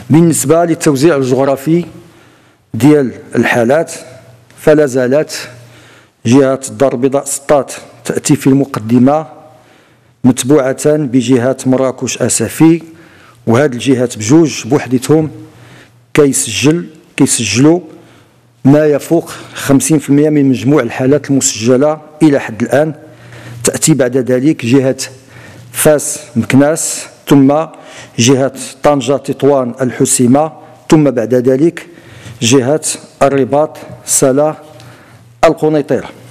بالنسبة للتوزيع الجغرافي ديال الحالات، فلا زالت جهة الدار البيضاء سطات تأتي في المقدمة، متبوعة بجهة مراكش أسفي، وهذه الجهات بجوج بوحدتهم كيسجلوا ما يفوق 50% من مجموع الحالات المسجلة إلى حد الآن. تأتي بعد ذلك جهة فاس مكناس، ثم جهة طنجة تطوان الحسيمة، ثم بعد ذلك جهة الرباط سلا القنيطرة.